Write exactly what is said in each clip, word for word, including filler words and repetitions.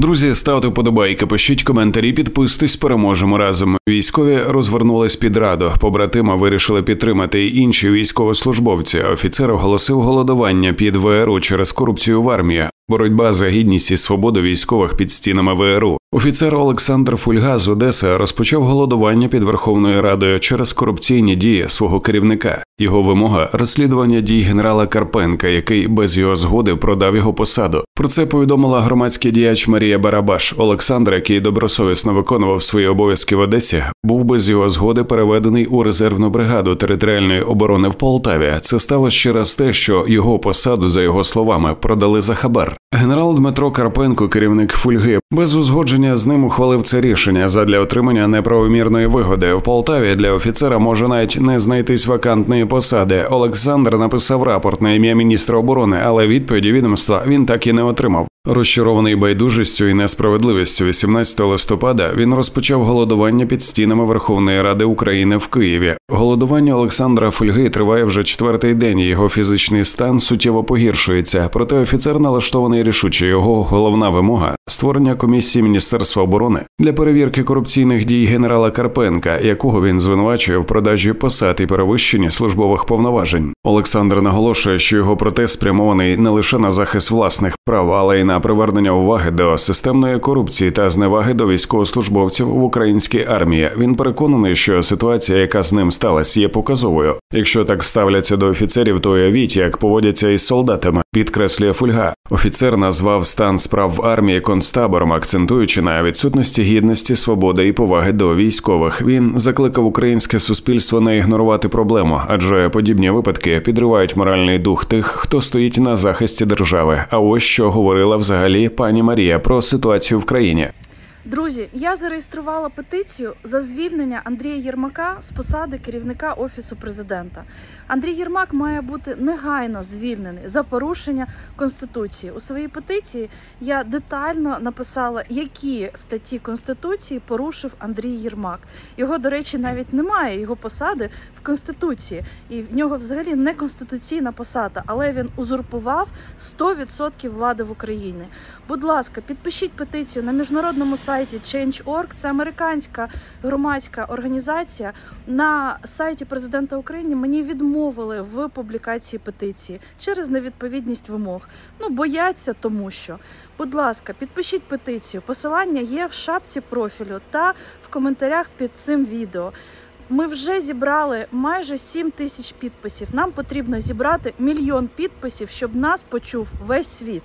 Друзі, ставте вподобайки, пишіть коментарі, підписуйтесь, переможемо разом. Військові розвернулись під Раду. Побратима вирішили підтримати й інші військовослужбовці. Офіцер оголосив голодування під ве ер у через корупцію в армії. Боротьба за гідність і свободу військових під стінами ве ер у. Офіцер Олександр Фульга з Одеси розпочав голодування під Верховною Радою через корупційні дії свого керівника. Його вимога – розслідування дій генерала Карпенка, який без його згоди продав його посаду. Про це повідомила громадський діяч Марія Барабаш. Олександр, який добросовісно виконував свої обов'язки в Одесі, був без його згоди переведений у резервну бригаду територіальної оборони в Полтаві. Це сталося через те, що його посаду, за його словами, продали за хабар. Генерал Дмитро Карпенко, керівник Фульги, без узгодження з ним ухвалив це рішення задля отримання неправомірної вигоди. В Полтаві для офіцера може навіть не знайтись вакантної посади. Олександр написав рапорт на ім'я міністра оборони, але відповіді відомства він так і не отримав. Розчарований байдужістю і несправедливістю, вісімнадцятого листопада він розпочав голодування під стінами Верховної Ради України в Києві. Голодування Олександра Фульги триває вже четвертий день, його фізичний стан суттєво погіршується. Проте офіцер налаштований рішуче. Його головна вимога – створення комісії Міністерства оборони для перевірки корупційних дій генерала Карпенка, якого він звинувачує в продажі посад і перевищенні службових повноважень. Олександр наголошує, що його протест спрямований не лише на захист власних прав, але й на привернення уваги до системної корупції та зневаги до військовослужбовців в українській армії. Він переконаний, що ситуація, яка з ним сталася, є показовою. Якщо так ставляться до офіцерів, то уявіть, як поводяться із солдатами, підкреслює Фульга. Офіцер назвав стан справ в армії концтабором, акцентуючи на відсутності гідності, свободи і поваги до військових. Він закликав українське суспільство не ігнорувати проблему, адже подібні випадки підривають моральний дух тих, хто стоїть на захисті держави. А ось що говорила взагалі пані Марія про ситуацію в країні. Друзі, я зареєструвала петицію за звільнення Андрія Єрмака з посади керівника Офісу Президента. Андрій Єрмак має бути негайно звільнений за порушення Конституції. У своїй петиції я детально написала, які статті Конституції порушив Андрій Єрмак. Його, до речі, навіть немає, його посади в Конституції. І в нього взагалі не конституційна посада, але він узурпував сто відсотків влади в Україні. Будь ласка, підпишіть петицію на міжнародному сайті чендж точка орг. Це американська громадська організація. На сайті Президента України мені відмовили в публікації петиції через невідповідність вимог. Ну, бояться тому що. Будь ласка, підпишіть петицію. Посилання є в шапці профілю та в коментарях під цим відео. Ми вже зібрали майже сім тисяч підписів. Нам потрібно зібрати мільйон підписів, щоб нас почув весь світ.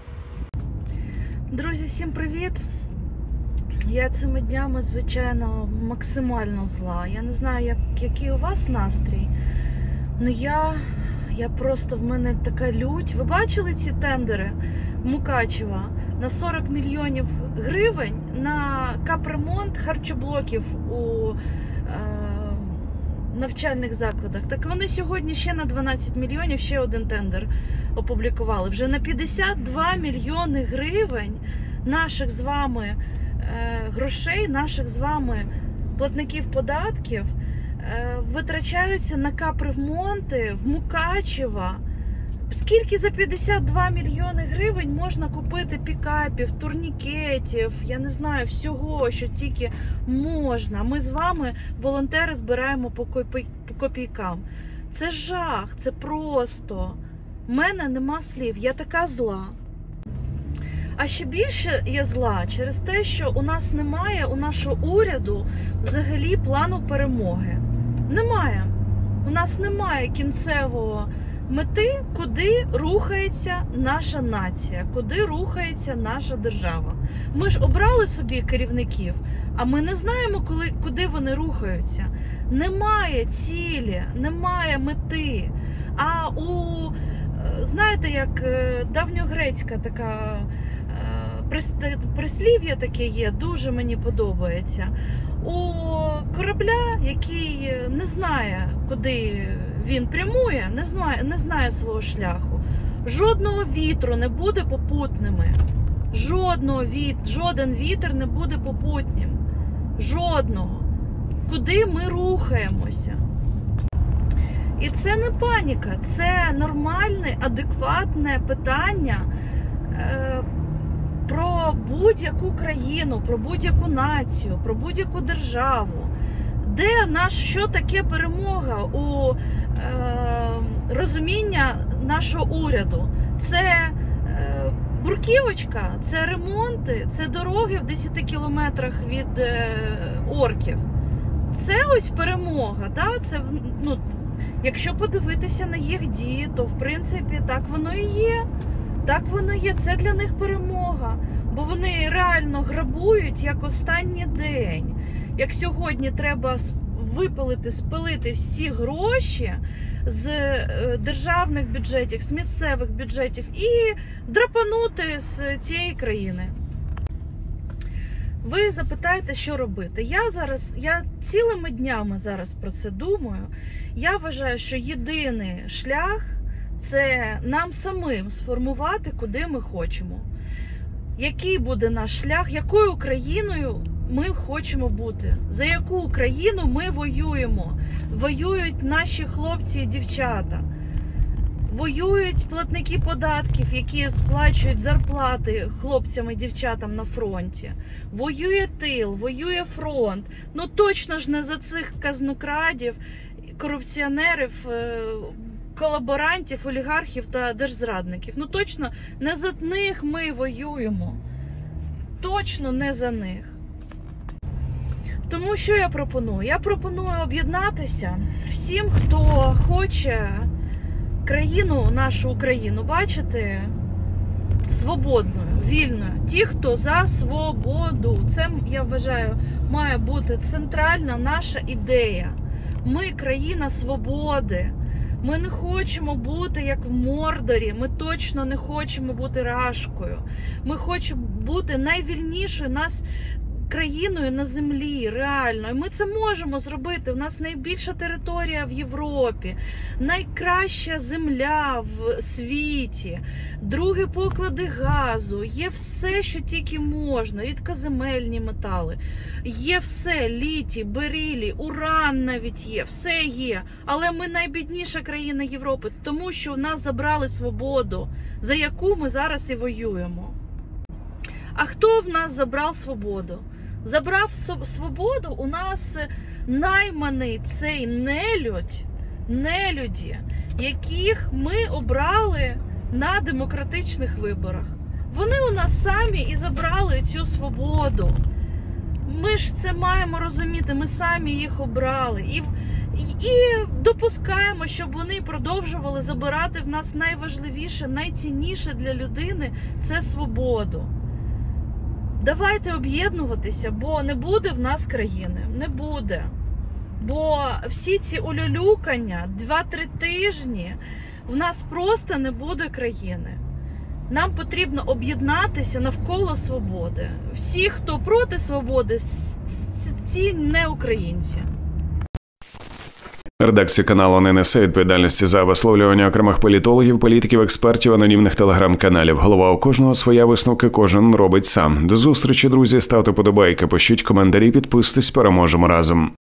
Друзі, всім привіт! Я цими днями, звичайно, максимально зла. Я не знаю, як, який у вас настрій, але я, я просто, в мене така лють. Ви бачили ці тендери Мукачева на сорок мільйонів гривень на капремонт харчоблоків у е, навчальних закладах? Так вони сьогодні ще на дванадцять мільйонів, ще один тендер опублікували. Вже на п'ятдесят два мільйони гривень наших з вами грошей, наших з вами платників податків витрачаються на капремонти в Мукачева. Скільки за п'ятдесят два мільйони гривень можна купити пікапів, турнікетів, я не знаю, всього, що тільки можна. Ми з вами, волонтери, збираємо по копійкам. Це жах, це просто. У мене нема слів, я така зла. А ще більше я зла через те, що у нас немає, у нашого уряду, взагалі плану перемоги. Немає. У нас немає кінцевого мети, куди рухається наша нація, куди рухається наша держава. Ми ж обрали собі керівників, а ми не знаємо, коли, куди вони рухаються. Немає цілі, немає мети. А у, знаєте, як давньогрецька така прислів'я таке є, дуже мені подобається. У корабля, який не знає, куди він прямує, не знає, не знає свого шляху, жодного вітру не буде попутними. Жодного віт, жоден вітер не буде попутнім. Жодного. Куди ми рухаємося? І це не паніка, це нормальне, адекватне питання, про будь-яку країну, про будь-яку націю, про будь-яку державу. Де наш, що таке перемога у е, розуміння нашого уряду? Це е, бурківочка, це ремонти, це дороги в десяти кілометрах від е, орків. Це ось перемога. Да? Це, ну, якщо подивитися на їх дії, то в принципі так воно і є. Так воно є, це для них перемога. Бо вони реально грабують як останній день. Як сьогодні треба випилити, спилити всі гроші з державних бюджетів, з місцевих бюджетів і драпанути з цієї країни. Ви запитаєте, що робити. Я зараз, я цілими днями зараз про це думаю. Я вважаю, що єдиний шлях – це нам самим сформувати, куди ми хочемо. Який буде наш шлях, якою Україною ми хочемо бути, за яку Україну ми воюємо. Воюють наші хлопці і дівчата. Воюють платники податків, які сплачують зарплати хлопцям і дівчатам на фронті. Воює тил, воює фронт. Ну точно ж не за цих казнокрадів, корупціонерів, колаборантів, олігархів та держзрадників. Ну точно не за них ми воюємо. Точно не за них. Тому що я пропоную? Я пропоную об'єднатися всім, хто хоче країну, нашу Україну, бачити свободною, вільною. Ті, хто за свободу. Це, я вважаю, має бути центральна наша ідея. Ми країна свободи. Ми не хочемо бути як в Мордорі, ми точно не хочемо бути Рашкою. Ми хочемо бути найвільнішою нас країною на землі, реально. І ми це можемо зробити. У нас найбільша територія в Європі, найкраща земля в світі, другі поклади газу, є все, що тільки можна, рідкоземельні метали, є все, літій, берилій, уран навіть є, все є. Але ми найбідніша країна Європи, тому що в нас забрали свободу, за яку ми зараз і воюємо. А хто в нас забрав свободу? Забрав свободу у нас найманий цей нелюдь, нелюді, яких ми обрали на демократичних виборах. Вони у нас самі і забрали цю свободу. Ми ж це маємо розуміти, ми самі їх обрали. І, і допускаємо, щоб вони продовжували забирати в нас найважливіше, найцінніше для людини – це свободу. Давайте об'єднуватися, бо не буде в нас країни, не буде. Бо всі ці улюлюкання, два-три тижні, в нас просто не буде країни. Нам потрібно об'єднатися навколо свободи. Всі, хто проти свободи, ці не українці. Редакція каналу не несе відповідальності за висловлювання окремих політологів, політиків, експертів, анонімних телеграм-каналів. Голова у кожного своя, висновки кожен робить сам. До зустрічі, друзі. Ставте подобайки, пишіть коментарі, підписуйтесь, переможемо разом.